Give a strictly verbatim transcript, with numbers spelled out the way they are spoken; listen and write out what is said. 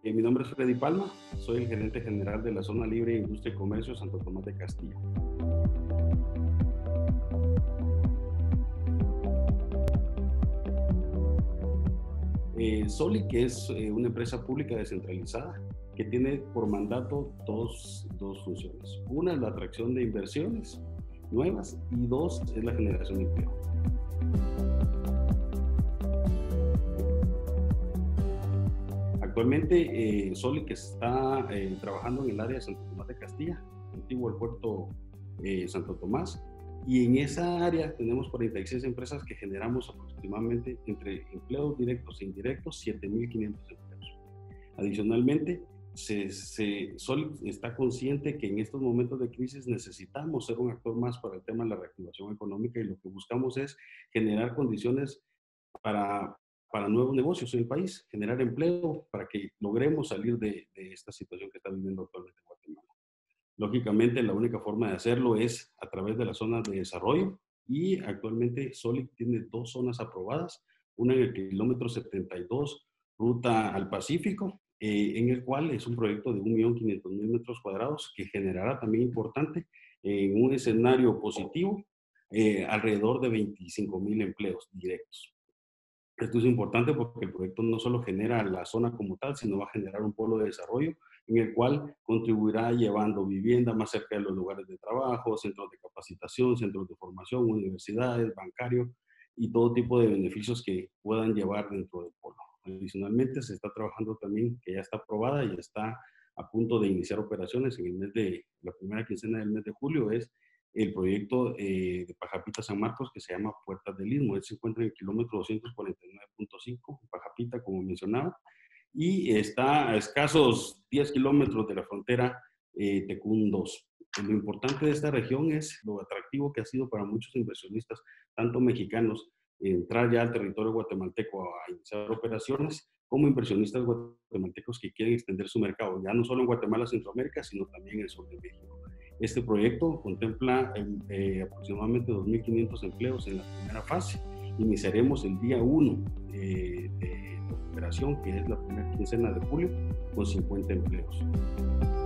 mi nombre es Freddy Palma, soy el gerente general de la Zona Libre de Industria y Comercio Santo Tomás de Castilla. Eh, Soli, que es eh, una empresa pública descentralizada que tiene por mandato dos, dos funciones. Una es la atracción de inversiones nuevas y dos es la generación de empleo. Actualmente, eh, Soli, que está eh, trabajando en el área de Santo Tomás de Castilla, antiguo el puerto eh, Santo Tomás, y en esa área tenemos cuarenta y seis empresas que generamos aproximadamente entre empleos directos e indirectos siete mil quinientos empleos. Adicionalmente, se, se, Soli está consciente que en estos momentos de crisis necesitamos ser un actor más para el tema de la reactivación económica y lo que buscamos es generar condiciones para para nuevos negocios en el país, generar empleo para que logremos salir de, de esta situación que está viviendo actualmente Guatemala. Lógicamente, la única forma de hacerlo es a través de las zonas de desarrollo y actualmente Soli tiene dos zonas aprobadas, una en el kilómetro setenta y dos, ruta al Pacífico, eh, en el cual es un proyecto de un millón quinientos mil metros cuadrados que generará también importante en eh, un escenario positivo eh, alrededor de veinticinco mil empleos directos. Esto es importante porque el proyecto no solo genera la zona como tal, sino va a generar un polo de desarrollo en el cual contribuirá llevando vivienda más cerca de los lugares de trabajo, centros de capacitación, centros de formación, universidades, bancarios y todo tipo de beneficios que puedan llevar dentro del polo. Adicionalmente, se está trabajando también, que ya está aprobada y está a punto de iniciar operaciones en el mes de, la primera quincena del mes de julio, es el proyecto eh, de Pajapita San Marcos que se llama Puertas del Istmo. Él se encuentra en el kilómetro doscientos cuarenta y nueve punto cinco, Pajapita, como mencionaba, y está a escasos diez kilómetros de la frontera eh, Tecún dos. Lo importante de esta región es lo atractivo que ha sido para muchos inversionistas, tanto mexicanos, entrar ya al territorio guatemalteco a iniciar operaciones, como inversionistas guatemaltecos que quieren extender su mercado, ya no solo en Guatemala, Centroamérica, sino también en el sur de México. Este proyecto contempla eh, aproximadamente dos mil quinientos empleos en la primera fase. Iniciaremos el día uno eh, de operación, que es la primera quincena de julio, con cincuenta empleos.